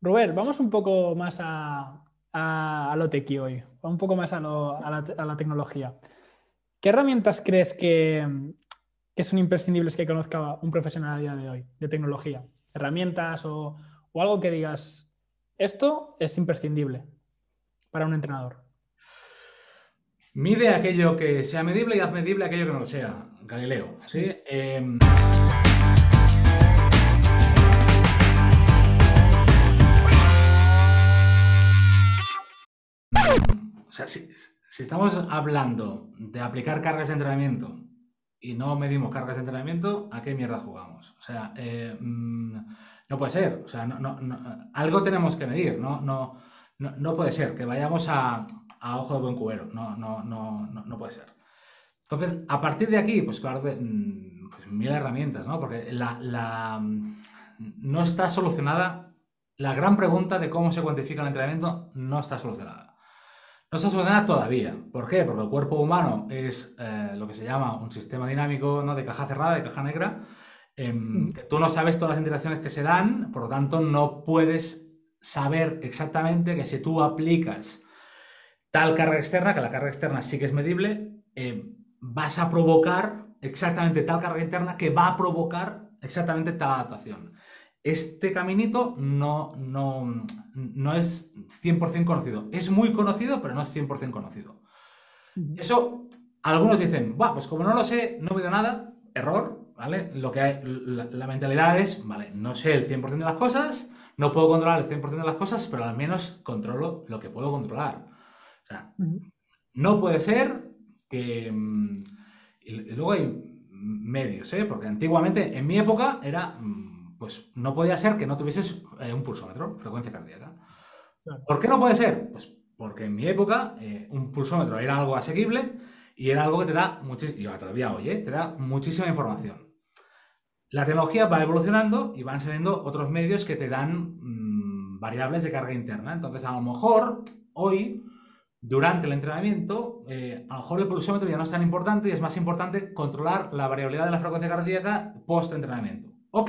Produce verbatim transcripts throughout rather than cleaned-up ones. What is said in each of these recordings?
Robert, vamos un poco más a, a, a lo tequi hoy, un poco más a, lo- a la, a la tecnología. ¿Qué herramientas crees que, que son imprescindibles que conozca un profesional a día de hoy de tecnología? ¿Herramientas o, o algo que digas, esto es imprescindible para un entrenador? Mide aquello que sea medible y haz medible aquello que no lo sea. Galileo, ¿sí? Sí. Eh, o sea, si, si estamos hablando de aplicar cargas de entrenamiento y no medimos cargas de entrenamiento, ¿a qué mierda jugamos? O sea, eh, mm, no puede ser. O sea, no, no- no- algo tenemos que medir. No, no, no, no puede ser que vayamos a, a ojo de buen cubero. No, no, no, no, no puede ser. Entonces, a partir de aquí, pues claro, de, mm, pues mil herramientas, ¿no? Porque la, la, mm, no está solucionada, la gran pregunta de cómo se cuantifica el entrenamiento no está solucionada. No está solucionada todavía. ¿Por qué? Porque el cuerpo humano es eh, lo que se llama un sistema dinámico, ¿no? De caja cerrada, de caja negra, em, Ujú. que tú no sabes todas las interacciones que se dan, por lo tanto no puedes saber exactamente que si tú aplicas tal carga externa, que la carga externa sí que es medible, eh, vas a provocar exactamente tal carga interna que va a provocar exactamente tal adaptación. Este caminito no, no, no es cien por ciento conocido. Es muy conocido, pero no es cien por ciento conocido. Ujú. Eso, algunos dicen, "Buah, pues como no lo sé, no veo nada", error, ¿vale? Lo que hay, la, la mentalidad es, vale, no sé el cien por ciento de las cosas, no puedo controlar el cien por ciento de las cosas, pero al menos controlo lo que puedo controlar. O sea, Ujú. no puede ser que... mm, y, y luego hay medios, ¿eh? Porque antiguamente, en mi época, era... mm, Pues no podía ser que no tuvieses eh, un pulsómetro, frecuencia cardíaca. Claro. ¿Por qué no puede ser? Pues porque en mi época eh, un pulsómetro era algo asequible y era algo que te da muchísima, y todavía hoy, ¿eh? Te da muchísima información. La tecnología va evolucionando y van saliendo otros medios que te dan mmm, variables de carga interna. Entonces, a lo mejor hoy, durante el entrenamiento, eh, a lo mejor el pulsómetro ya no es tan importante y es más importante controlar la variabilidad de la frecuencia cardíaca post-entrenamiento. Ok,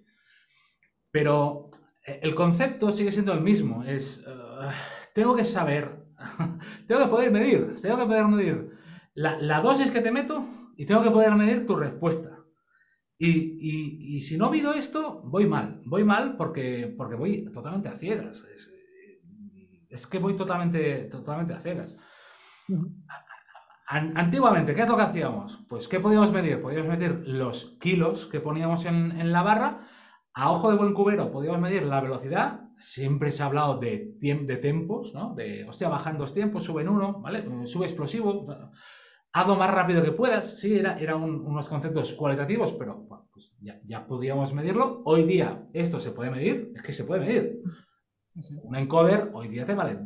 pero eh, el concepto sigue siendo el mismo. Es, uh, tengo que saber, tengo que poder medir, tengo que poder medir la, la dosis que te meto y tengo que poder medir tu respuesta. Y, y, y, si no mido esto, voy mal. Voy mal porque, porque voy totalmente a ciegas. Es, es que voy totalmente, totalmente a ciegas. Ujú. An antiguamente, ¿qué es lo que hacíamos? Pues, ¿qué podíamos medir? Podíamos medir los kilos que poníamos en, en la barra. A ojo de buen cubero podíamos medir la velocidad. Siempre se ha hablado de, de tempos, ¿no? De, hostia, bajan dos tiempos, suben uno, ¿vale? Sube explosivo. Hazlo más rápido que puedas. Sí, era, era un, unos conceptos cualitativos, pero bueno, pues ya, ya podíamos medirlo. Hoy día esto se puede medir, es que se puede medir. Sí, sí. Un encoder hoy día te vale.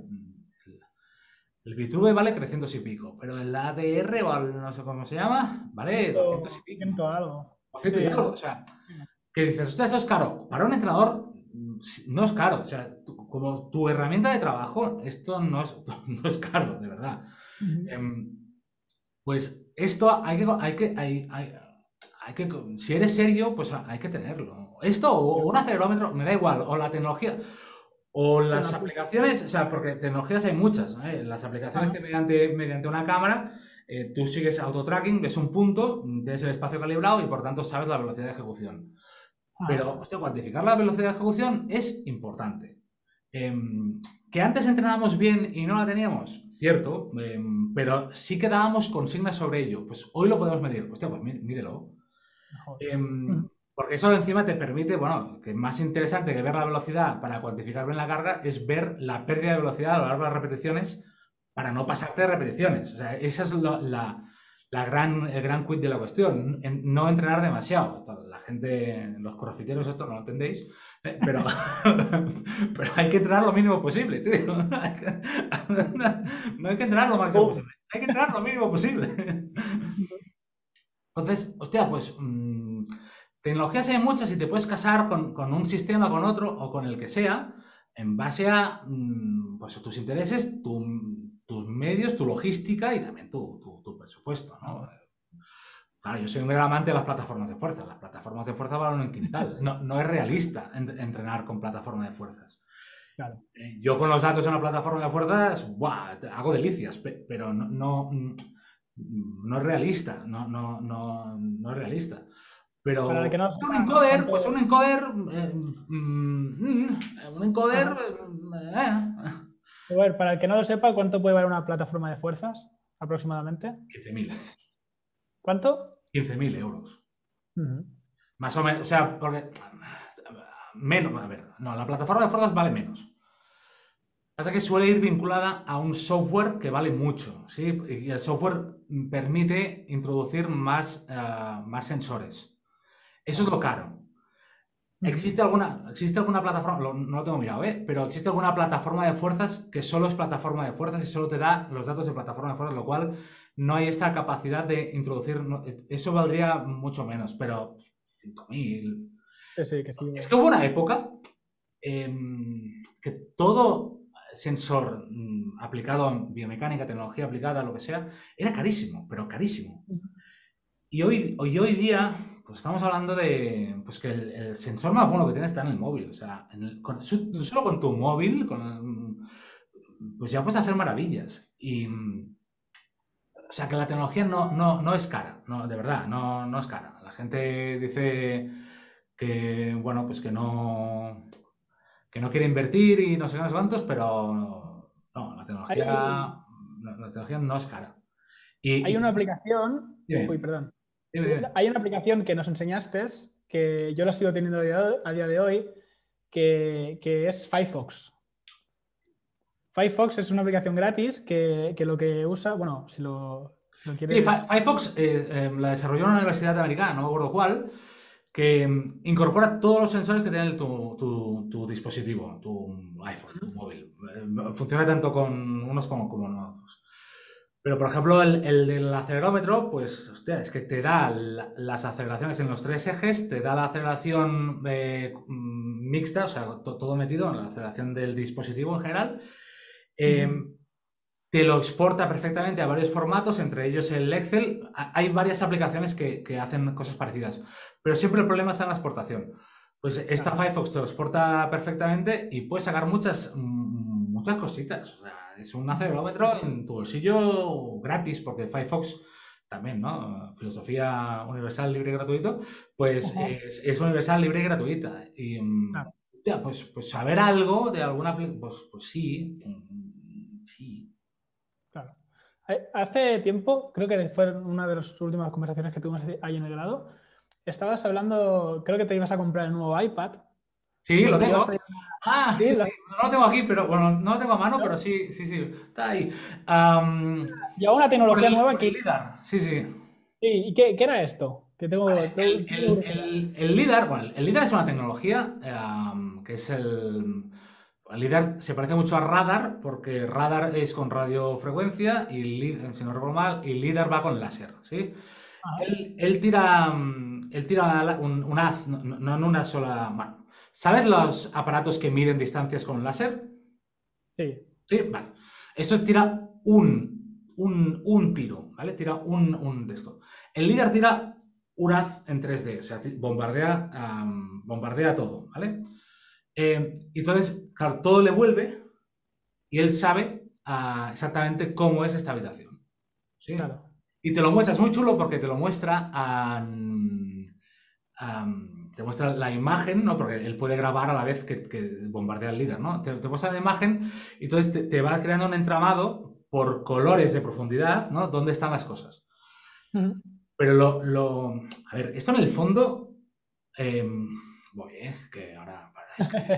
El Vitruve vale trescientos y pico, pero el A D R o el, no sé cómo se llama, vale doscientos y Ciento, pico. ciento algo. doscientos y Sí. algo. O sea, que dices, ostras, esto es caro. Para un entrenador no es caro. O sea, tú, como tu herramienta de trabajo, esto no es, no es caro, de verdad. Ujú. Eh, pues esto hay que, hay que, hay, hay, hay que, si eres serio, pues hay que tenerlo. Esto o, o un acelerómetro, me da igual, o la tecnología, o Sí, las una pu- aplicaciones, o sea, porque tecnologías hay muchas, ¿no? ¿eh? Las aplicaciones que Ajá. mediante, mediante una cámara eh, tú sigues auto-tracking, ves un punto, tienes el espacio calibrado y por tanto sabes la velocidad de ejecución. Ajá. Pero, hostia, cuantificar la velocidad de ejecución es importante. Eh, que antes entrenábamos bien y no la teníamos, cierto, eh, pero sí que dábamos consignas sobre ello. Pues hoy lo podemos medir. Hostia, pues mídelo. Mejor. Eh, Ujú. porque eso encima te permite, bueno, que más interesante que ver la velocidad para cuantificar bien la carga es ver la pérdida de velocidad a lo largo de las repeticiones para no pasarte de repeticiones. O sea, esa es lo, la, la gran, el gran quid de la cuestión. En, no entrenar demasiado. La gente, los crossfiteros, esto no lo entendéis, eh, pero, pero hay que entrenar lo mínimo posible, tío. No hay que entrenar lo máximo Uf. posible. Hay que entrenar lo mínimo posible. Entonces, hostia, pues mmm, tecnologías hay muchas y te puedes casar con, con, un sistema, con otro o con el que sea, en base a mmm, pues, tus intereses, tu, tus medios, tu logística y también tu, tu, tu presupuesto, ¿no? Ajá. Claro, yo soy un gran amante de las plataformas de fuerza. Las plataformas de fuerza valen un quintal. No, no es realista en, entrenar con plataformas de fuerzas. Claro. Eh, Yo con los datos en una plataforma de fuerzas, ¡buah! Hago delicias, pe- pero no, no, mm, no es realista, no, no, no, no es realista. Para el Pero que no un sepa encoder, pues un cuánto, encoder, eh, mm, mm, un encoder, ajá. eh, A ver, para el que no lo sepa, ¿cuánto puede valer una plataforma de fuerzas aproximadamente? quince mil euros. ¿Cuánto? quince mil euros. Ujú. Más o menos, o sea, porque menos, a ver, no, la plataforma de fuerzas vale menos. Pasa que suele ir vinculada a un software que vale mucho, ¿sí? Y el software permite introducir más, eh, más sensores. Eso es Claro. lo caro. Ujú. ¿Existe alguna, existe alguna plataforma? Lo- no lo tengo mirado, ¿eh? Pero existe alguna plataforma de fuerzas que solo es plataforma de fuerzas y solo te da los datos de plataforma de fuerzas, lo cual no hay esta capacidad de introducir. no- eso valdría mucho menos, pero cinco mil. Que sí, que sí. Es que hubo una época em, que todo sensor mm, aplicado a biomecánica, tecnología aplicada, lo que sea, era carísimo, pero carísimo. Ujú. Y hoy, hoy, hoy día, pues estamos hablando de pues que el, el sensor más bueno que tienes está en el móvil. O sea, en el- con- su- Ujú. solo con tu móvil, con el- pues ya puedes hacer maravillas. Y, mm, o sea, que la tecnología no, no, no es cara, no, de verdad, no, no es cara. La gente dice que, bueno, pues que no, que no quiere invertir y no sé qué, no sé cuántos, pero no, la tecnología, Hay, la, la tecnología no es cara. Y, y hay una aplicación, uy, dime, perdón. dime, Hay una, dime. hay una aplicación que nos enseñaste, que yo la sigo teniendo a día de a día de hoy, que, que es Firefox. Firefox es una aplicación gratis que, que lo que usa, bueno, si lo, si lo Sí, Fi- quieres. Firefox eh, eh, la desarrolló una universidad americana, no me acuerdo cuál, que mm, incorpora todos los sensores que tiene tu, tu- tu dispositivo, tu iPhone, tu móvil. Eh, funciona tanto con unos como con otros. Pero, por ejemplo, el, el del acelerómetro, pues, hostia, es que te da la- las aceleraciones en los tres ejes, te da la aceleración eh, mm, mixta, o sea, to- todo metido en la aceleración del dispositivo en general. Ujú. Em, Te lo exporta perfectamente a varios formatos, entre ellos el Excel. Hay varias aplicaciones que, que hacen cosas parecidas, pero siempre el problema está en la exportación. Pues esta Claro. Firefox te lo exporta perfectamente y puedes sacar muchas, mm, muchas cositas. O sea, es un acelerómetro en tu bolsillo gratis, porque Firefox también, ¿no? Filosofía universal, libre y gratuito, pues Ajá. es, es universal, libre y gratuita. Y mm, Claro, ya, pues, pues saber algo de alguna, apli- pues, pues sí, mm, sí. claro. Eh, Hace tiempo, creo que fue una de las últimas conversaciones que tuvimos ahí en el grado, estabas hablando, creo que te ibas a comprar el nuevo iPad, Sí, lo porque ibas tengo. a... Ah, Sí, sí, lo- sí. No lo tengo aquí, pero bueno, no lo tengo a mano, pero ¿no? sí, sí, sí. Está ahí. Am, Lleva una por tecnología el, nueva por el que... LIDAR. Sí, sí. Sí, ¿y qué, qué era esto? Que tengo, tengo, El, tengo el, curiosidad. el, el LIDAR, bueno, el LIDAR es una tecnología am, que es el. El LIDAR se parece mucho a radar, porque radar es con radiofrecuencia y, li- si no recuerdo mal, y LIDAR va con láser, ¿sí? Ajá, Él, él tira, mm, él tira la- un, un haz, no, no- no en una sola. Bueno, ¿sabes los aparatos que miden distancias con láser? sí. Sí, vale. Eso tira un, un, un tiro, ¿vale? Tira un, un de esto. El líder tira un haz en tres D, o sea, ti- bombardea, am, bombardea todo, ¿vale? Eh, y entonces, claro, todo le vuelve y él sabe ah, exactamente cómo es esta habitación, ¿sí? Claro. Y te lo muestra, es muy chulo porque te lo muestra a, am, te muestra la imagen, ¿no? Porque él puede grabar a la vez que, que bombardea el líder, ¿no? Te, te muestra la imagen y entonces te, te va creando un entramado por colores de profundidad, ¿no? ¿Dónde están las cosas? Ujú. Pero lo, lo- a ver, esto en el fondo, eh, voy, ¿eh? Que ahora, para, es que-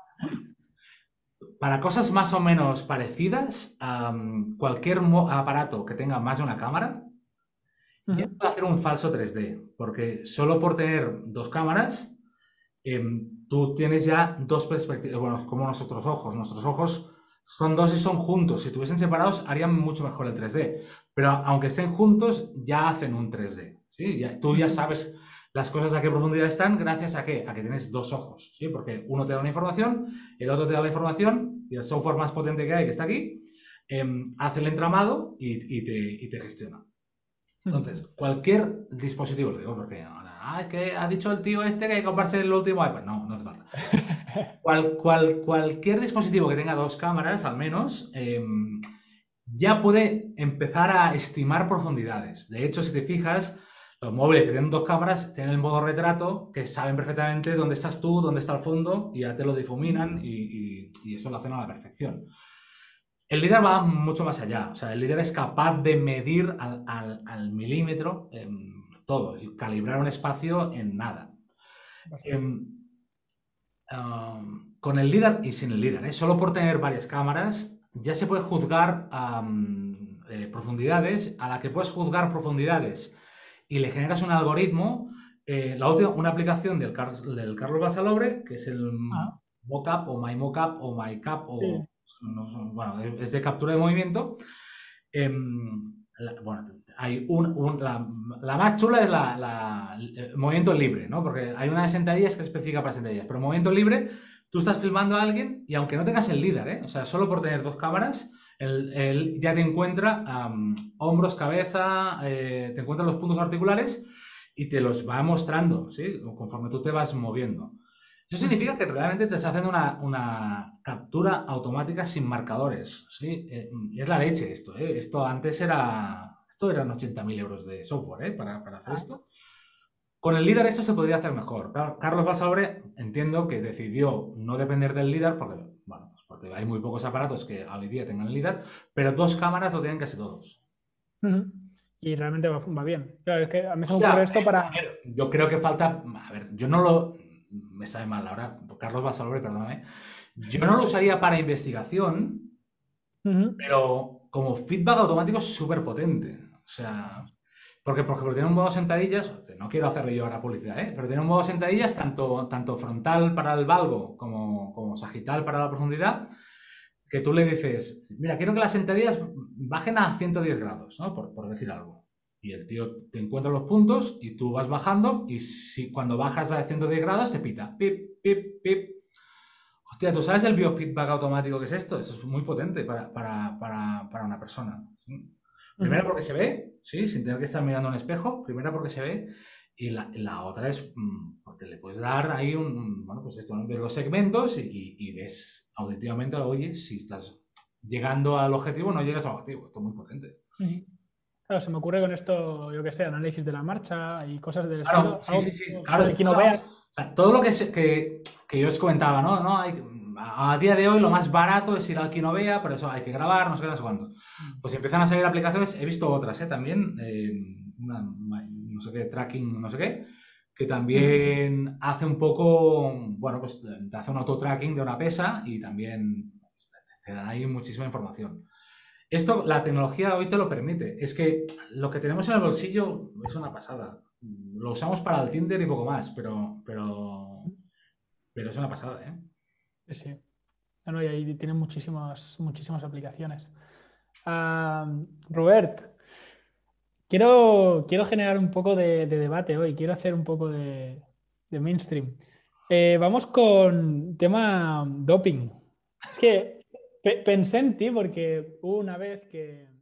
para cosas más o menos parecidas, am, cualquier mo- aparato que tenga más de una cámara, ya Ujú. puede hacer un falso tres D, porque solo por tener dos cámaras, em, tú tienes ya dos perspectivas, bueno, como nuestros ojos. Nuestros ojos son dos y son juntos. Si estuviesen separados, harían mucho mejor el tres D. Pero aunque estén juntos, ya hacen un tres D. ¿Sí? Ya- tú ya Ujú. sabes las cosas a qué profundidad están, gracias a qué? A que tienes dos ojos. ¿Sí? Porque uno te da una información, el otro te da la información, y el software más potente que hay, que está aquí, em, hace el entramado y, y te, y te gestiona. Entonces, cualquier dispositivo, lo digo porque ahora, ah, es que ha dicho el tío este que hay que comprarse el último iPad. No, no hace falta. Cual, cual- cualquier dispositivo que tenga dos cámaras, al menos, eh, ya puede empezar a estimar profundidades. De hecho, si te fijas, los móviles que tienen dos cámaras tienen el modo retrato, que saben perfectamente dónde estás tú, dónde está el fondo, y ya te lo difuminan y, y- y eso lo hacen a la perfección. El LiDAR va mucho más allá. O sea, el LiDAR es capaz de medir al, al- al milímetro em, todo, y calibrar un espacio en nada. Em, um, con el LiDAR y sin el LiDAR, ¿eh? Solo por tener varias cámaras ya se puede juzgar um, eh, profundidades. A la que puedes juzgar profundidades y le generas un algoritmo. Eh, la última, una aplicación del, Car del Carlos Basalobre, que es el Ah, Mocap o MyMocap o MyCap, o, sí. no, bueno, es de captura de movimiento. Eh, la, bueno, hay un, un, la, la, más chula es la, la, el movimiento libre, ¿no? Porque hay una de sentadillas que es específica para sentadillas, pero movimiento libre, tú estás filmando a alguien y aunque no tengas el LiDAR, ¿eh? O sea, solo por tener dos cámaras, él, él ya te encuentra um, hombros, cabeza, eh, te encuentra los puntos articulares y te los va mostrando, ¿sí? Conforme tú te vas moviendo. Eso significa que realmente te está haciendo una, una captura automática sin marcadores, ¿sí? Eh, y es la leche esto, ¿eh? Esto antes era... Esto eran ochenta mil euros de software, ¿eh? Para, para hacer Ah, esto. Con el LiDAR eso se podría hacer mejor. Car- Carlos Basabre entiendo que decidió no depender del LiDAR porque, bueno, pues porque hay muy pocos aparatos que hoy día tengan LiDAR, pero dos cámaras lo tienen casi todos. ujú. Y realmente va, va bien. Claro, es que a mí se me ocurre Hostia, esto a para... ver, yo creo que falta... A ver, yo no lo... Me sabe mal ahora, Carlos Basabre, perdóname. Yo no lo usaría para investigación, Ujú. pero como feedback automático es súper potente. O sea, porque por ejemplo tiene un modo sentadillas, que no quiero hacerle yo ahora publicidad, ¿eh? Pero tiene un modo sentadillas tanto, tanto frontal para el valgo como, como sagital para la profundidad, que tú le dices, mira, quiero que las sentadillas bajen a ciento diez grados, ¿no? Por, por decir algo. Y el tío te encuentra los puntos y tú vas bajando y si cuando bajas a ciento diez grados te pita, pip, pip, pip. Hostia, ¿tú sabes el biofeedback automático que es esto? Esto es muy potente para, para, para, para una persona. ¿Sí? Primero Ujú. porque se ve, ¿sí? Sin tener que estar mirando un espejo. Primero porque se ve. Y la, la otra es mmm, porque le puedes dar ahí un, bueno, pues esto, ¿no? Ves los segmentos y, y, y ves auditivamente, oye, si estás llegando al objetivo o no llegas al objetivo. Esto es muy potente. Ujú. Claro, se me ocurre con esto, yo qué sé, análisis de la marcha y cosas del Claro, estilo. sí, Algo sí, que, sí, claro, para el esto que es no la hostia. vea. O sea, todo lo que, se- que, que yo os comentaba, ¿no? ¿no? Hay, a, a día de hoy lo más barato es ir al Kinovea, pero eso hay que grabar, no sé qué, no sé cuánto. Pues empiezan a salir aplicaciones, he visto otras, ¿eh? También, eh, una, no sé qué, tracking, no sé qué, que Ujú. también hace un poco, bueno, pues te hace un auto-tracking de una pesa y también pues, te dan ahí muchísima información. Esto, la tecnología hoy te lo permite. Es que lo que tenemos en el bolsillo es una pasada. Lo usamos para el Tinder y poco más, pero, pero, pero es una pasada, ¿eh? Sí, sí. No, no, y ahí tienen muchísimas, muchísimas aplicaciones. Ah, Robert, quiero, quiero generar un poco de, de debate hoy, quiero hacer un poco de, de mainstream. Eh, vamos con tema doping. Es que pe- pensé en ti porque hubo una vez que